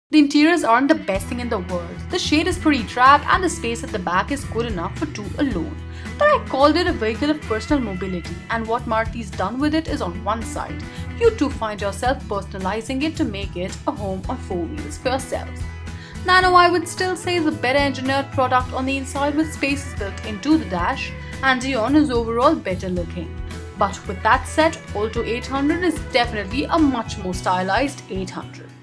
The interiors aren't the best thing in the world. The shade is pretty drab and the space at the back is good enough for two alone. But I called it a vehicle of personal mobility, and what Maruti's done with it is on one side. You too find yourself personalizing it to make it a home on four wheels for yourselves. Nano, I would still say, is a better engineered product on the inside with spaces built into the dash, and Dion is overall better looking. But with that said, Alto 800 is definitely a much more stylized 800.